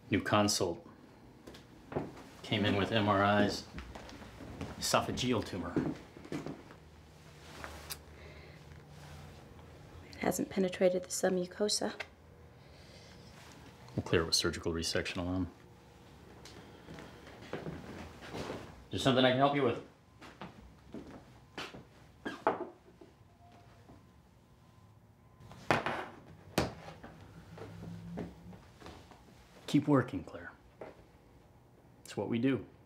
New consult. Came in with MRIs. Esophageal tumor. It hasn't penetrated the submucosa. We'll clear it with surgical resection alone. Is there something I can help you with? Keep working, Claire. It's what we do.